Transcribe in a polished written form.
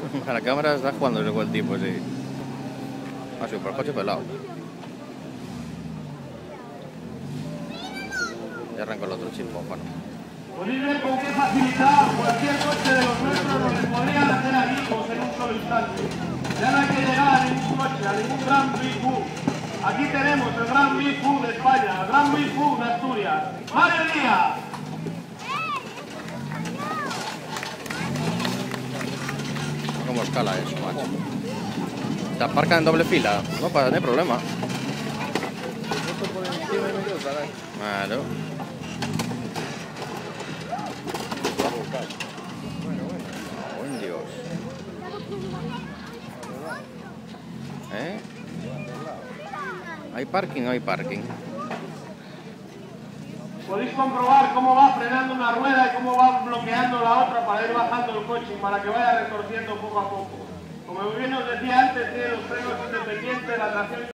A la cámara está jugando ese buen tipo, sí. Ah, sí, por el coche pelado. Ya arrancó el otro chico, bueno. Podéis ver con qué facilidad cualquier coche de los nuestros nos podrían hacer amigos en un solo instante. Ya no hay que llegar a ningún coche, a ningún Gran Prix. Aquí tenemos el Gran Prix de España, el Gran Prix de Asturias. ¡Madre mía! ¿Cómo escala eso, macho? ¿Te aparcan en doble fila? No hay problema. Claro. Buen Dios. ¿Eh? ¿Hay parking o hay parking? Podéis comprobar cómo va frenando una rueda y cómo va bloqueando la otra para ir bajando el coche y para que vaya retorciendo poco a poco. Como bien os decía antes, tiene los frenos independientes, la tracción